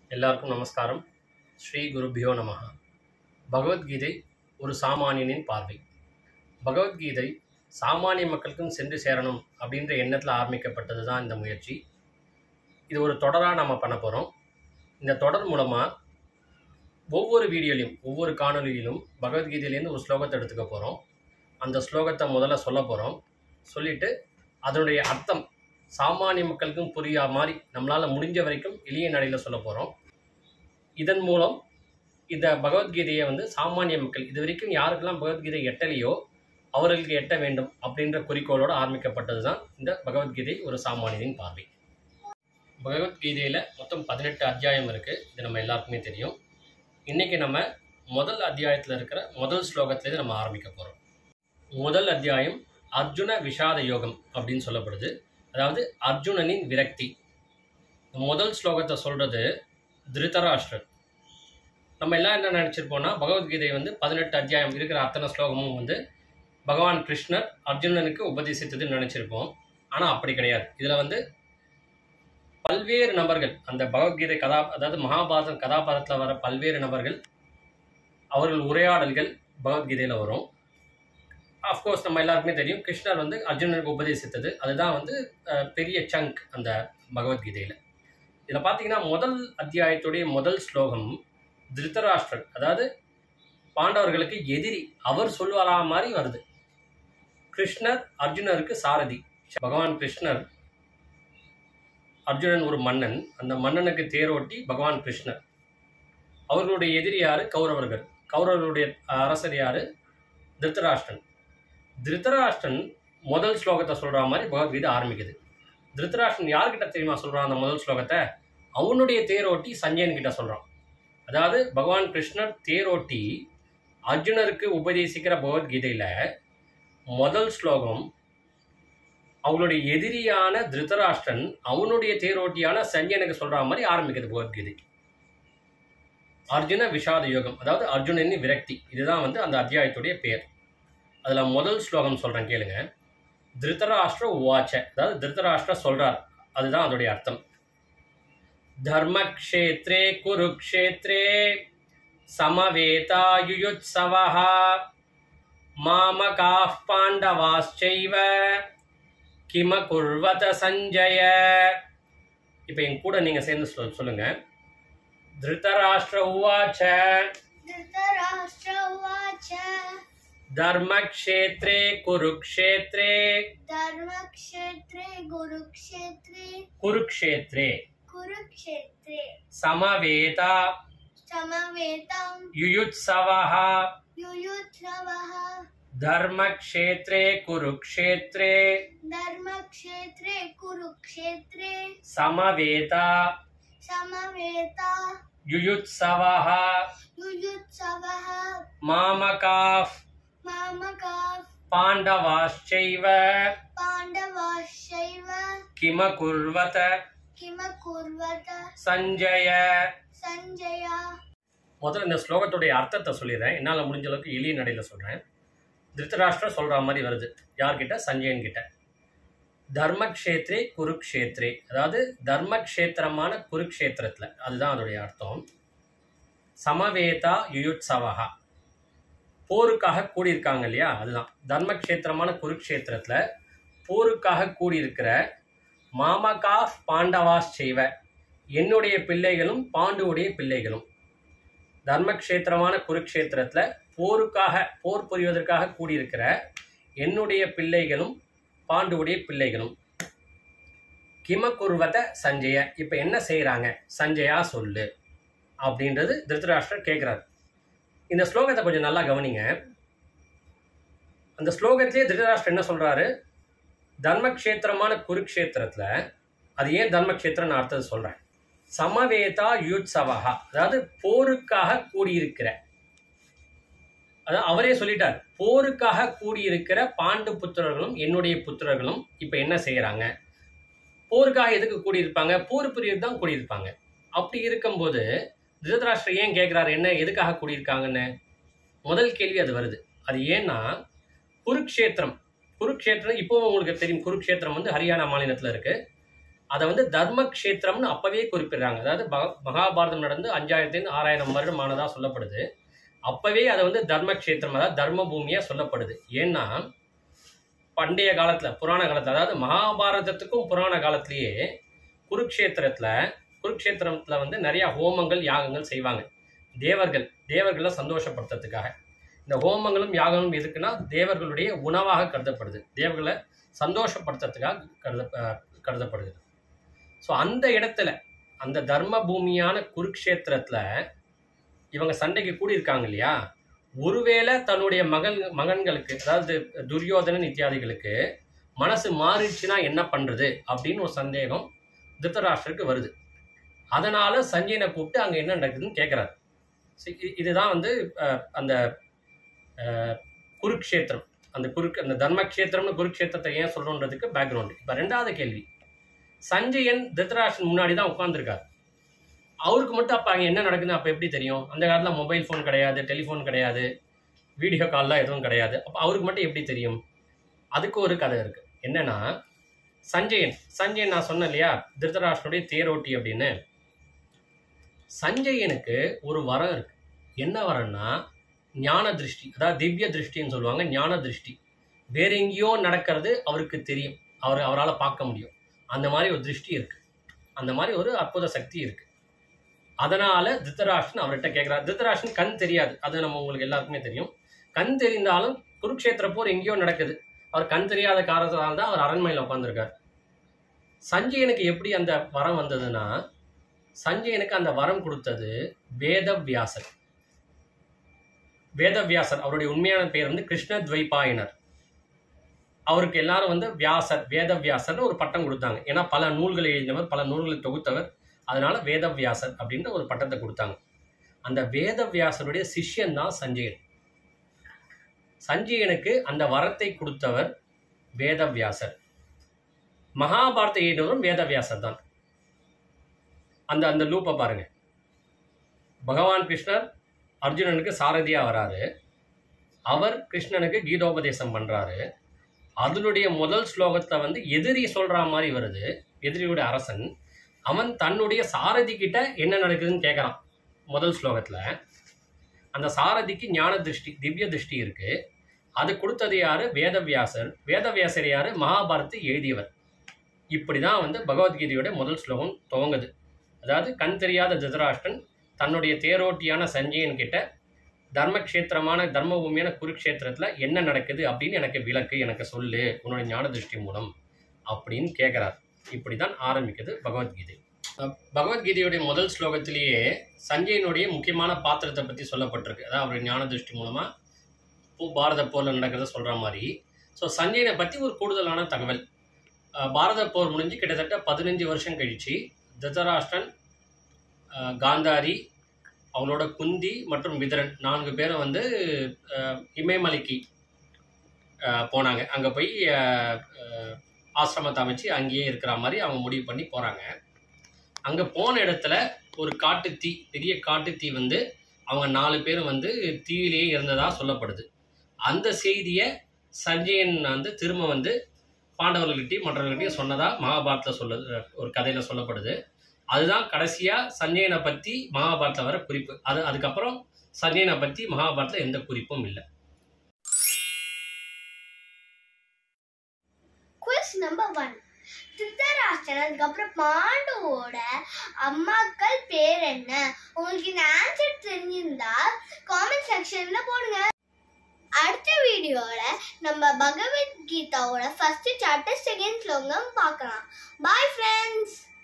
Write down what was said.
எல்லாருக்கும் நமஸ்காரம். ஸ்ரீ குருபியோ நமஹ. பகவத்கீதை ஒரு சாமானியனின் பார்வை. பகவத்கீதை சாமானிய மக்களுக்கும் சென்று சேரணும் அப்படின்ற எண்ணத்தில் ஆரம்பிக்கப்பட்டது தான் இந்த முயற்சி. இது ஒரு தொடராக நம்ம பண்ண போகிறோம். இந்த தொடர் மூலமாக ஒவ்வொரு வீடியோலையும் ஒவ்வொரு காணொலியிலும் பகவத்கீதையிலேருந்து ஒரு ஸ்லோகத்தை எடுத்துக்க போகிறோம். அந்த ஸ்லோகத்தை முதல்ல சொல்ல போகிறோம். சொல்லிவிட்டு அதனுடைய அர்த்தம் சாமானிய மக்களுக்கும் புரியா மாதிரி நம்மளால் முடிஞ்ச வரைக்கும் எளிய நடையில் சொல்ல போகிறோம். இதன் மூலம் இந்த பகவத்கீதையை சாமானிய மக்கள் இது வரைக்கும் யாருக்கெல்லாம் பகவத்கீதை எட்டலையோ அவர்களுக்கு எட்ட வேண்டும் அப்படின்ற குறிக்கோளோடு ஆரம்பிக்கப்பட்டது தான் இந்த பகவத்கீதை ஒரு சாமானியனின் பார்வை. பகவத்கீதையில் மொத்தம் 18 அத்தியாயம் இருக்குது. இது நம்ம எல்லாருக்குமே தெரியும். இன்றைக்கி நம்ம முதல் அத்தியாயத்தில் இருக்கிற முதல் ஸ்லோகத்திலேருந்து நம்ம ஆரம்பிக்க போகிறோம். முதல் அத்தியாயம் அர்ஜுன விஷாத யோகம் அப்படின்னு சொல்லப்படுது. அதாவது அர்ஜுனனின் விரக்தி. முதல் ஸ்லோகத்தை சொல்கிறது திருதராஷ்டிரர். நம்ம எல்லாம் என்ன நினச்சிருப்போம்னா பகவத்கீதை 18 அத்தியாயம் இருக்கிற அத்தனை ஸ்லோகமும் பகவான் கிருஷ்ணர் அர்ஜுனனுக்கு உபதேசித்ததுன்னு நினச்சிருப்போம். ஆனால் அப்படி கிடையாது. இதில் பல்வேறு நபர்கள் அந்த பகவத்கீதை அதாவது மகாபாரத கதாபாத்திரத்தில் வர பல்வேறு நபர்கள் அவர்கள் உரையாடல்கள் பகவத்கீதையில் வரும். அஃப்கோர்ஸ் நம்ம எல்லாருக்குமே தெரியும் கிருஷ்ணர் அர்ஜுனனுக்கு உபதேசித்தது அதுதான் பெரிய சங்க் அந்த பகவத்கீதையில். இதில் பார்த்தீங்கன்னா முதல் அத்தியாயத்துடைய முதல் ஸ்லோகம் திருதராஷ்டிரர் அதாவது பாண்டவர்களுக்கு எதிரி அவர் சொல்லுவாரா மாதிரி வருது. கிருஷ்ணர் அர்ஜுனருக்கு சாரதி. பகவான் கிருஷ்ணர் அர்ஜுனன் ஒரு மன்னன். அந்த மன்னனுக்கு தேரோட்டி பகவான் கிருஷ்ணர். அவர்களுடைய எதிரி யாரு? கௌரவர்கள். கௌரவர்களுடைய அரசர் யாரு? திருதராஷ்டிரன். திருதராஷ்டிரன் முதல் ஸ்லோகத்தை சொல்கிற மாதிரி பகவத்கீதை ஆரம்பிக்குது. திருதராஷ்டிரன் யார்கிட்ட தெரியுமா சொல்கிறான்? அந்த முதல் ஸ்லோகத்தை அவனுடைய தேரோட்டி சஞ்சயன் கிட்ட சொல்கிறான். அதாவது பகவான் கிருஷ்ணர் தேரோட்டி அர்ஜுனருக்கு உபதேசிக்கிற பகவத்கீதையில் முதல் ஸ்லோகம் அவங்களுடைய எதிரியான திருதராஷ்டிரன் அவனுடைய தேரோட்டியான சஞ்சயனுக்கு சொல்கிற மாதிரி ஆரம்பிக்குது பகவத்கீதை. அர்ஜுன விஷாத யோகம் அதாவது அர்ஜுனனின் விரக்தி. இதுதான் அந்த அத்தியாயத்துடைய பேர். அதில் முதல் ஸ்லோகம் சொல்கிறேன் கேளுங்க. திருதராஷ்டிர உவாச்ச அதாவது திருதராஷ்டிர சொல்கிறார். அதுதான் அதோடைய அர்த்தம். தர்மக்ஷேத்ரே குருக்ஷேத்ரே சமவேதாயுயுத்சவஹ மாமகாஃப் பாண்டவாஸ்சைவ கிம குர்வத சஞ்சய. இப்போ என் கூட நீங்கள் சேர்ந்து சொல்லுங்க. திருதராஷ்டிர உவாச்ச धर्मक्षेत्रे कुरुक्षेत्रे कुरुक्षेत्रे समवेता युयुत्सवः धर्मक्षेत्रे कुरुक्षेत्रे समवेता युयुत्सवः मामकाः पांडवाश्चैव किम कुर्वत சஞ்சய. முதல்ல இந்த ஸ்லோகத்துடைய அர்த்தத்தை சொல்லிடுறேன். என்னால் முடிஞ்ச அளவுக்கு எளிய நடையில் சொல்கிறேன். திருதராஷ்டிரர் சொல்கிற மாதிரி வருது. யார்கிட்ட? சஞ்சயன் கிட்ட. தர்மக்ஷேத்ரே குருக்ஷேத்ரே அதாவது தர்மக்ஷேத்திரமான குருக்ஷேத்திரத்தில் அதுதான் அதோடைய அர்த்தம். சமவேதா யுயுத்சவஹா போருக்காக கூடியிருக்காங்க இல்லையா, அதுதான் தர்மக்ஷேத்திரமான குருக்ஷேத்திரத்தில் போருக்காக கூடியிருக்கிற மாமகாஃப் பாண்டவாஸ் செய்வ என்னுடைய பிள்ளைகளும் பாண்டுவுடைய பிள்ளைகளும். தர்மக்ஷேத்திரமான குருக்ஷேத்திரத்தில் போர் புரிவதற்காக கூடியிருக்கிற என்னுடைய பிள்ளைகளும் பாண்டுவுடைய பிள்ளைகளும். கிம குர்வத சஞ்சய இப்போ என்ன செய்கிறாங்க சஞ்சயா சொல்லு அப்படின்றது திருதராஷ்டிரர் கேட்குறாரு. இந்த ஸ்லோகத்தை கொஞ்சம் நல்லா கவனிங்க. அந்த ஸ்லோகத்திலே திருதராஷ்டிரர் என்ன சொல்கிறாரு? தர்மக்ஷேத்திரமான குருக்ஷேத்திரத்தில் அது ஏன் தர்மக்ஷேத்திரம் நான் அடுத்தது சொல்கிறேன். சமவேதா யுத்சவஹா அதாவது போருக்காக கூடியிருக்கிற அதாவது அவரே சொல்லிட்டார் போருக்காக கூடியிருக்கிற பாண்டு புத்திரர்களும் என்னுடைய புத்திரர்களும் இப்போ என்ன செய்கிறாங்க? போருக்காக எதுக்கு கூடியிருப்பாங்க? போர் புரியது தான் கூடியிருப்பாங்க. அப்படி இருக்கும்போது திருதராஷ்டிரர் ஏன் கேட்குறாரு என்ன எதுக்காக கூடியிருக்காங்கன்னு? முதல் கேள்வி அது வருது. அது ஏன்னா குருக்ஷேத்திரம் இப்போவும் உங்களுக்கு தெரியும். குருக்ஷேத்திரம் ஹரியானா மாநிலத்தில் இருக்குது. அதை வந்து தர்மக்ஷேத்திரம்னு அப்பவே குறிப்பிடுறாங்க. அதாவது மகாபாரதம் நடந்து 5000 6000 வருடம் ஆனதா சொல்லப்படுது. அப்பவே அதை வந்து தர்மக்ஷேத்திரம், அதாவது தர்ம பூமியா சொல்லப்படுது. ஏன்னா பண்டைய காலத்துல, புராண காலத்துல, அதாவது மகாபாரதத்துக்கும் புராண காலத்திலேயே குருக்ஷேத்திரத்துல வந்து நிறைய ஹோமங்கள் யாகங்கள் செய்வாங்க. தேவர்களை சந்தோஷப்படுத்துறதுக்காக. இந்த ஹோமங்களும் யாகங்களும் எதுக்குன்னா தேவர்களுடைய உணவாக கருதப்படுது, தேவர்களை சந்தோஷப்படுத்துறதுக்காக கருதப்படுது. ஸோ அந்த இடத்துல, அந்த தர்ம பூமியான குருக்ஷேத்திரத்துல இவங்க சண்டைக்கு கூடியிருக்காங்க இல்லையா, ஒருவேளை தன்னுடைய மகன்களுக்கு, அதாவது துரியோதனன் இத்தியாதிகளுக்கு மனசு மாறிடுச்சுன்னா என்ன பண்றது அப்படின்னு ஒரு சந்தேகம் திருதராஷ்டிரருக்கு வருது. அதனால சஞ்சயனை கூப்பிட்டு அங்க என்ன நடக்குதுன்னு கேட்கிறாரு. இதுதான் வந்து அந்த குருக்ஷேத்திரம், அந்த தர்மக்ஷேத்திரம்னு குருக்ஷேத்திரத்தை ஏன் சொல்றோன்றதுக்கு பேக்ரவுண்ட். இப்ப ரெண்டாவது கேள்வி, சஞ்சயன் திருதராஷ்டிரன் முன்னாடி தான் உட்கார்ந்துருக்காரு. அவருக்கு மட்டும் அப்போ அங்கே என்ன நடக்குதுன்னு அப்போ எப்படி தெரியும்? அந்த காலத்தில் மொபைல் ஃபோன் கிடையாது, டெலிஃபோன் கிடையாது, வீடியோ கால்லாம் எதுவும் கிடையாது. அப்போ அவருக்கு மட்டும் எப்படி தெரியும்? அதுக்கு ஒரு கதை இருக்கு. என்னன்னா, சஞ்சயன் நான் சொன்னேன் இல்லையா, திருதராஷ்டிரனுடைய தேரோட்டி அப்படின்னு. சஞ்சயனுக்கு ஒரு வரம் இருக்கு. என்ன வரம்னா ஞான திருஷ்டி, அதாவது திவ்ய திருஷ்டின்னு சொல்லுவாங்க. ஞான திருஷ்டி, வேற எங்கேயோ நடக்கிறது அவருக்கு தெரியும், அவரால் பார்க்க முடியும். அந்த மாதிரி ஒரு திருஷ்டி இருக்கு, அந்த மாதிரி ஒரு அற்புத சக்தி இருக்கு. அதனால திருதராஷ்டிரன் அவர்கிட்ட கேட்கிறார். திருதராஷ்டிரன் கண் தெரியாது, அது நம்ம உங்களுக்கு எல்லாருக்குமே தெரியும். கண் தெரிந்தாலும் குருக்ஷேத்திர போர் எங்கேயோ நடக்குது, அவர் கண் தெரியாத காரணத்தால் தான் அவர் அரண்மனையில் உட்காந்துருக்கார். சஞ்சயனுக்கு எப்படி அந்த வரம் வந்ததுன்னா, சஞ்சயனுக்கு அந்த வரம் கொடுத்தது வேதவியாசர். அவருடைய உண்மையான பேர் வந்து கிருஷ்ணத்வைபாயனர். அவருக்கு எல்லாரும் வந்து வேதவியாசர்னு ஒரு பட்டம் கொடுத்தாங்க. ஏன்னா பல நூல்களை எழுதினவர், பல நூல்களை தொகுத்தவர். அதனால வேதவியாசர் அப்படின்ற ஒரு பட்டத்தை கொடுத்தாங்க. அந்த வேதவியாசருடைய சிஷ்யன் தான் சஞ்சயன். சஞ்சயனுக்கு அந்த வரத்தை கொடுத்தவர் வேதவியாசர். மகாபாரத எழுதினவரும் வேதவியாசர் தான். அந்த லூப்பை பாருங்க. பகவான் கிருஷ்ணர் அர்ஜுனனுக்கு சாரதியா வராரு, அவர் கிருஷ்ணனுக்கு கீதோபதேசம் பண்றாரு. அதனுடைய முதல் ஸ்லோகத்தை வந்து எதிரி சொல்ற மாதிரி வருது. எதிரியுடைய அரசன் அவன் தன்னுடைய சாரதி கிட்ட என்ன நடக்குதுன்னு கேட்கறான். முதல் ஸ்லோகத்துல அந்த சாரதிக்கு ஞான திருஷ்டி, திவ்ய திருஷ்டி இருக்கு. அது கொடுத்தது யாரு? வேதவியாசர் யாரு? மகாபாரத்தை எழுதியவர். இப்படிதான் வந்து பகவத்கீதையோட முதல் ஸ்லோகம் துவங்குது. அதாவது கண் தெரியாத திருதராஷ்டிரன் தன்னுடைய தேரோட்டியான சஞ்சயன் கிட்ட தர்மக்ஷேத்திரமான தர்மபூமியான குருக்ஷேத்திரத்துல என்ன நடக்குது அப்படின்னு எனக்கு விளக்கு, எனக்கு சொல்லு உன்னுடைய ஞான திருஷ்டி மூலம் அப்படின்னு கேட்கிறார். இப்படிதான் ஆரம்பிக்குது பகவத்கீதை. பகவத்கீதையுடைய முதல் ஸ்லோகத்திலேயே சஞ்சயனுடைய முக்கியமான பாத்திரத்தை பற்றி சொல்லப்பட்டிருக்கு. அதாவது அவருடைய ஞான திருஷ்டி மூலமா பாரத போர்ல நடக்கிறத சொல்ற மாதிரி. ஸோ சஞ்சயனை பற்றி ஒரு கூடுதலான தகவல். பாரத போர் முடிஞ்சு கிட்டத்தட்ட 15 வருஷம் கழிச்சு திருதராஷ்டிரன், காந்தாரி, அவங்களோட குந்தி மற்றும் விதுரன் 4 பேரும் வந்து இமயமலைக்கு போனாங்க. அங்கே போய் ஆசிரமத்தை அமைச்சு அங்கேயே இருக்கிற மாதிரி அவங்க முடிவு பண்ணி போகிறாங்க. அங்கே போன இடத்துல ஒரு காட்டுத்தீ, பெரிய காட்டுத்தீ வந்து அவங்க 4 பேரும் வந்து தீயிலேயே இருந்ததாக சொல்லப்படுது. அந்த செய்தியை சஞ்சயன் வந்து திரும்ப வந்து பாண்டவர்கள்கிட்டையும் மற்றவர்கள்கிட்டையும் சொன்னதா மகாபாரதத்தில் ஒரு கதையில் சொல்லப்படுது. அதுதான் கடைசியாக சஞ்சயனை பற்றி மகாபாரதத்தில் வர குறிப்பு. அதுக்கப்புறம் சஞ்சயனை பற்றி மகாபாரதத்தில் எந்த குறிப்பும் இல்லை. நம்பர் 1, திருதராஷ்டிரன் அதுக்கப்புறம் பாண்டுவோட அம்மாக்கள் பேர் என்ன? உங்களுக்கு இந்த ஆன்சர் தெரிஞ்சிருந்தா காமெண்ட் செக்ஷன்ல போடுங்க. அடுத்த வீடியோல நம்ம பகவத்கீதாவோட ஃபர்ஸ்ட் சாப்டர் செகண்ட் ஸ்லோகம் பார்க்கலாம். Bye friends.